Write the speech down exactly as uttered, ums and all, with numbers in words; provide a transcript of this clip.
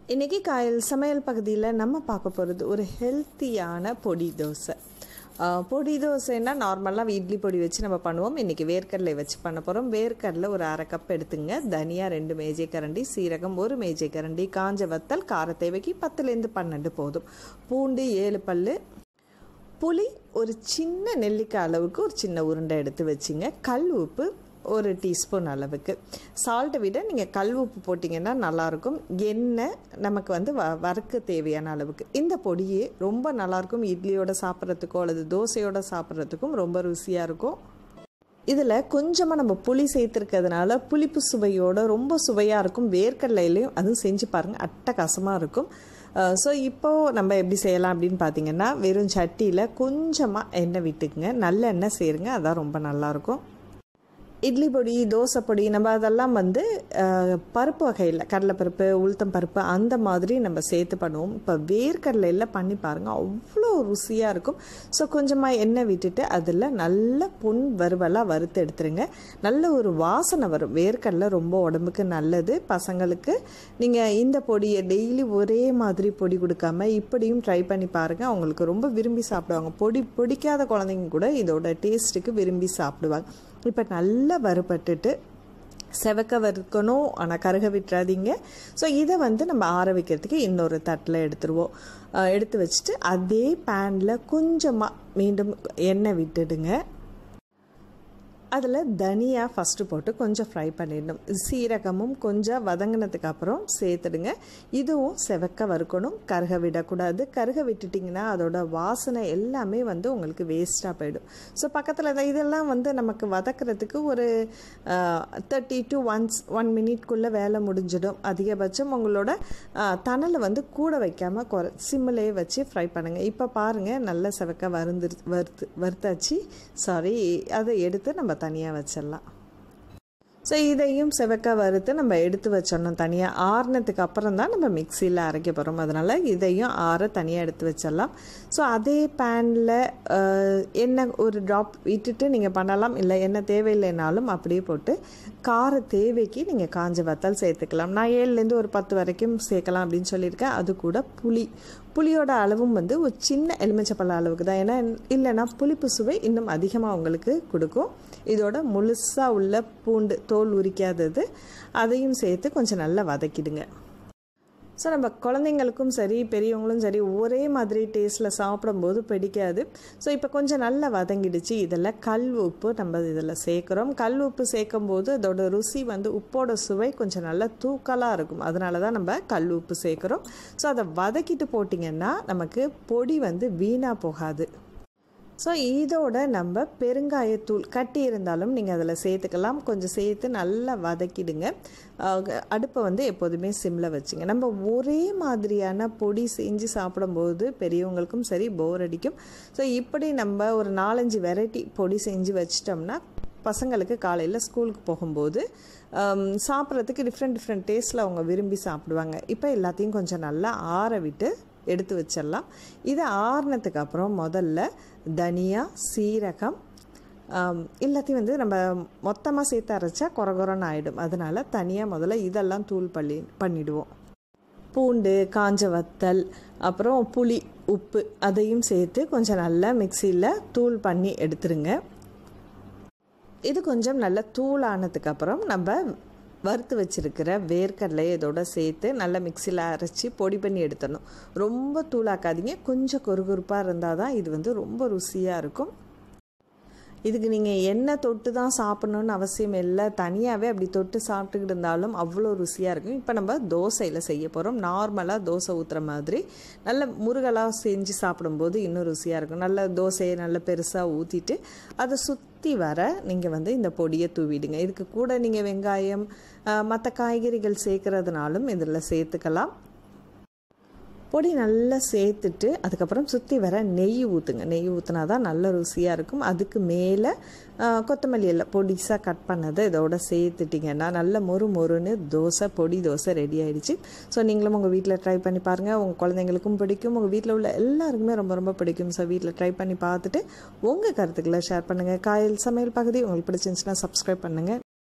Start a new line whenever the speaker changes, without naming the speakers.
இன்றைக்கி காயல் சமையல் பகுதியில் நம்ம பார்க்க போகிறது ஒரு ஹெல்த்தியான பொடி தோசை. பொடி தோசைன்னா நார்மலாக இட்லி பொடி வச்சு நம்ம பண்ணுவோம். இன்றைக்கி வேர்க்கடலை வச்சு பண்ண போகிறோம். வேர்க்கடலை ஒரு அரை கப் எடுத்துங்க, தனியா ரெண்டு மேஜை கரண்டி, சீரகம் ஒரு மேஜை கரண்டி, காஞ்ச வத்தல் கார தேவைக்கு பத்துலேருந்து பன்னெண்டு போதும், பூண்டு ஏழு பல், புளி ஒரு சின்ன நெல்லிக்காய் அளவுக்கு ஒரு சின்ன உருண்டை எடுத்து வச்சுங்க, கல் உப்பு ஒரு டீஸ்பூன் அளவுக்கு, சால்ட்டை விட நீங்கள் கல் உப்பு போட்டிங்கன்னா நல்லாயிருக்கும், எண்ணெய் நமக்கு வந்து வ வறுக்க தேவையான அளவுக்கு. இந்த பொடியே ரொம்ப நல்லாயிருக்கும், இட்லியோட சாப்பிட்றதுக்கோ அல்லது தோசையோடு சாப்பிட்றதுக்கும் ரொம்ப ருசியாக இருக்கும். இதில் கொஞ்சமாக நம்ம புளி சேர்த்துருக்கிறதுனால புளிப்பு சுவையோடு ரொம்ப சுவையாக இருக்கும். வேர்க்கடலையிலையும் அதுவும் செஞ்சு பாருங்கள், அட்டகாசமாக இருக்கும். ஸோ இப்போது நம்ம எப்படி செய்யலாம் அப்படின்னு பார்த்தீங்கன்னா, வெறும் சட்டியில் கொஞ்சமாக எண்ணெய் விட்டுக்குங்க, நல்ல எண்ணெய் சேருங்க, அதான் ரொம்ப நல்லாயிருக்கும். இட்லி பொடி, தோசை பொடி நம்ம அதெல்லாம் வந்து பருப்பு வகையில் கடலைப்பருப்பு, உளுத்தம் பருப்பு அந்த மாதிரி நம்ம சேர்த்து பண்ணுவோம். இப்போ வேர்க்கடலையில் பண்ணி பாருங்கள், அவ்வளோ ருசியாக இருக்கும். ஸோ கொஞ்சமாக எண்ணெய் விட்டுட்டு அதில் நல்ல பொன் வறுவலாக வறுத்து எடுத்துருங்க. நல்ல ஒரு வாசனை வரும். வேர்க்கடலை ரொம்ப உடம்புக்கு நல்லது. பசங்களுக்கு நீங்கள் இந்த பொடியை டெய்லி ஒரே மாதிரி பொடி கொடுக்காம இப்படியும் ட்ரை பண்ணி பாருங்கள், அவங்களுக்கு ரொம்ப விரும்பி சாப்பிடுவாங்க. பொடி பிடிக்காத குழந்தைங்க கூட இதோட டேஸ்ட்டுக்கு விரும்பி சாப்பிடுவாங்க. இப்போ நல்லா வறுபட்டுட்டு செவக்க வறுக்கணும், ஆனால் கருக விட்டுறாதீங்க. ஸோ இதை வந்து நம்ம ஆற வைக்கிறதுக்கு இன்னொரு தட்டில் எடுத்துருவோம். எடுத்து வச்சுட்டு அதே பேனில் கொஞ்சமாக மீண்டும் எண்ணெய் விட்டுடுங்க. அதில் தனியா ஃபஸ்ட்டு போட்டு கொஞ்சம் ஃப்ரை பண்ணிடணும். சீரகமும் கொஞ்சம் வதங்கினதுக்கு அப்புறம் சேர்த்துடுங்க. இதுவும் செவக்க வறுக்கணும், கருக விடக்கூடாது. கருக விட்டுட்டிங்கன்னா அதோட வாசனை எல்லாமே வந்து உங்களுக்கு வேஸ்ட்டாக போயிடும். ஸோ பக்கத்தில் தான் இதெல்லாம் வந்து நமக்கு வதக்கிறதுக்கு ஒரு தேர்ட்டி டு ஒன்ஸ் ஒன் மினிட்குள்ளே வேலை முடிஞ்சிடும். அதிகபட்சம் உங்களோட தணலை வந்து கூட வைக்காமல் குறை சிம்மிலேயே வச்சு ஃப்ரை பண்ணுங்கள். இப்போ பாருங்கள், நல்ல செவக்க வறுந்து வறுத்து வறுத்தாச்சு சாரி அதை எடுத்து நம்ம தனியாக வச்சிடலாம். ஸோ இதையும் செவக்க வறுத்து நம்ம எடுத்து வச்சிடணும் தனியாக. ஆறுனதுக்கு அப்புறம் தான் நம்ம மிக்சியில் அரைக்க போகிறோம், அதனால் இதையும் ஆற தனியாக எடுத்து வச்சிடலாம். ஸோ அதே பேனில் எண்ணெய் ஒரு ட்ராப் விட்டுட்டு நீங்கள் பண்ணலாம், இல்லை எண்ணெய் தேவையில்லைனாலும் அப்படியே போட்டு கார தேவைக்கு நீங்கள் காஞ்ச வத்தல் சேர்த்துக்கலாம். நான் ஏழுலேருந்து ஒரு பத்து வரைக்கும் சேர்க்கலாம் அப்படின்னு சொல்லியிருக்கேன். அது கூட புளி புளியோட அளவும் வந்து ஒரு சின்ன எலுமிச்சப்பழ அளவுக்கு தான், ஏன்னா இல்லைன்னா புளிப்பு சுவை இன்னும் அதிகமாக உங்களுக்கு கொடுக்கும். இதோட முழுசாக உள்ள பூண்டு தோல் உரிக்காதது அதையும் சேர்த்து கொஞ்சம் நல்லா வதக்கிடுங்க. ஸோ நம்ம குழந்தைங்களுக்கும் சரி பெரியவங்களும் சரி ஒரே மாதிரி டேஸ்ட்டில் சாப்பிடும்போது பிடிக்காது. ஸோ இப்போ கொஞ்சம் நல்லா வதங்கிடுச்சு. இதில் கல் உப்பு நம்ம இதில் சேர்க்குறோம். கல் உப்பு சேர்க்கும் போது அதோட ருசி வந்து உப்போட சுவை கொஞ்சம் நல்லா தூக்கலாக இருக்கும், அதனால தான் நம்ம கல் உப்பு சேர்க்குறோம். ஸோ அதை வதக்கிட்டு போட்டிங்கன்னா நமக்கு பொடி வந்து வீணாக போகாது. ஸோ இதோட நம்ம பெருங்காயத்தூள் கட்டி இருந்தாலும் நீங்கள் அதில் சேர்த்துக்கலாம். கொஞ்சம் சேர்த்து நல்லா வதக்கிடுங்க. அடுப்பை வந்து எப்போதுமே சிம்மில் வச்சுங்க. நம்ம ஒரே மாதிரியான பொடி செஞ்சு சாப்பிடும்போது பெரியவங்களுக்கும் சரி போர் அடிக்கும். ஸோ இப்படி நம்ம ஒரு நாலஞ்சு வெரைட்டி பொடி செஞ்சு வச்சிட்டோம்னா பசங்களுக்கு காலையில் ஸ்கூலுக்கு போகும்போது சாப்பிட்றதுக்கு டிஃப்ரெண்ட் டிஃப்ரெண்ட் டேஸ்ட்டில் அவங்க விரும்பி சாப்பிடுவாங்க. இப்போ எல்லாத்தையும் கொஞ்சம் நல்லா ஆற விட்டு எடுத்து வச்சிடலாம். இது ஆறுனதுக்கு அப்புறம் முதல்ல தனியா, சீரகம் எல்லாத்தையும் வந்து நம்ம மொத்தமாக சேர்த்து அரைச்சா கொர கொரன்னு ஆகிடும், அதனால் தனியாக முதல்ல இதெல்லாம் தூள் பண்ணி பண்ணிவிடுவோம். பூண்டு, காஞ்ச வத்தல், அப்புறம் புளி, உப்பு அதையும் சேர்த்து கொஞ்சம் நல்லா மிக்சியில் தூள் பண்ணி எடுத்துருங்க. இது கொஞ்சம் நல்லா தூள் ஆனதுக்கப்புறம் நம்ம வறுத்து வச்சுருக்கிற வேர்க்கடலையை இதோட சேர்த்து நல்லா மிக்சியில் அரைச்சி பொடி பண்ணி எடுத்துடணும். ரொம்ப தூளாக்காதீங்க, கொஞ்சம் கொறுகொறுப்பாக இருந்தால் தான் இது வந்து ரொம்ப ருசியாக இருக்கும். இதுக்கு நீங்கள் எண்ணெய் தொட்டு தான் சாப்பிட்ணுன்னு அவசியம் இல்லை, தனியாகவே அப்படி தொட்டு சாப்பிட்டுக்கிட்டு இருந்தாலும் அவ்வளோ ருசியாக இருக்கும். இப்போ நம்ம தோசையில் செய்ய போகிறோம். நார்மலாக தோசை ஊற்றுற மாதிரி நல்ல முருகலாக செஞ்சு சாப்பிடும்போது இன்னும் ருசியாக இருக்கும். நல்ல தோசையை நல்ல பெருசாக ஊற்றிட்டு அதை சுற்றி வர நீங்கள் வந்து இந்த பொடியை தூவிடுங்க. இதுக்கு கூட நீங்கள் வெங்காயம் மற்ற காய்கறிகள் சேர்க்குறதுனாலும் இதில் சேர்த்துக்கலாம். பொடி நல்லா சேர்த்துட்டு அதுக்கப்புறம் சுற்றி வர நெய் ஊற்றுங்க. நெய் ஊற்றினா தான் நல்ல ருசியாக இருக்கும். அதுக்கு மேலே கொத்தமல்லி எல்லாம் பொடிசாக கட் பண்ணதை இதோட சேர்த்துட்டிங்கன்னா நல்ல மொறு மொறுன்னு தோசை பொடி தோசை ரெடி ஆகிடுச்சு. ஸோ நீங்களும் உங்கள் வீட்டில் ட்ரை பண்ணி பாருங்கள், உங்கள் குழந்தைங்களுக்கும் பிடிக்கும், உங்கள் வீட்டில் உள்ள எல்லாருக்குமே ரொம்ப ரொம்ப பிடிக்கும். ஸோ வீட்டில் ட்ரை பண்ணி பார்த்துட்டு உங்கள் கருத்துக்களை ஷேர் பண்ணுங்கள். காயல் சமையல் பகுதி உங்களுக்கு பிடிச்சிருந்துச்சுன்னா சப்ஸ்கிரைப் பண்ணுங்கள்.